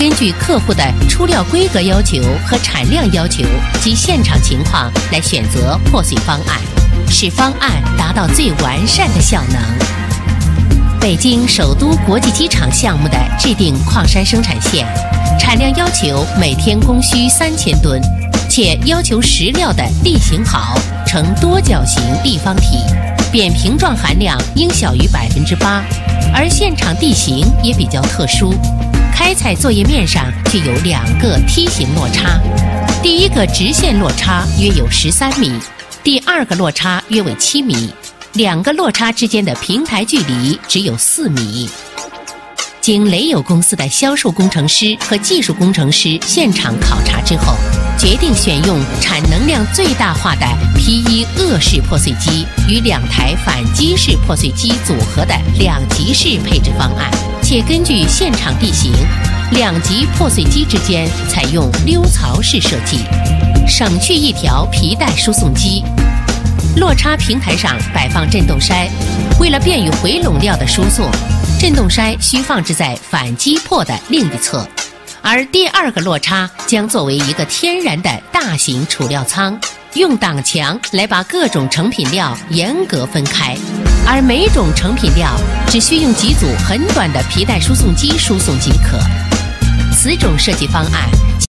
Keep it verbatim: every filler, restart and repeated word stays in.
根据客户的出料规格要求和产量要求及现场情况来选择破碎方案，使方案达到最完善的效能。北京首都国际机场项目的制定矿山生产线，产量要求每天供需三千吨，且要求石料的地形好，呈多角形立方体，扁平状含量应小于百分之八，而现场地形也比较特殊。开采作业面上具有两个梯形落差，第一个直线落差约有十三米，第二个落差约为七米，两个落差之间的平台距离只有四米。经雷友公司的销售工程师和技术工程师现场考察之后，决定选用产能量最大化的 P 一 鄂式破碎机与两台反击式破碎机组合的两级式配置方案，且根据现场地形，两级破碎机之间采用溜槽式设计，省去一条皮带输送机。落差平台上摆放振动筛，为了便于回笼料的输送，振动筛需放置在反击破的另一侧，而第二个落差将作为一个天然的大型储料仓，用挡墙来把各种成品料严格分开，而每种成品料只需用几组很短的皮带输送机输送即可。此种设计方案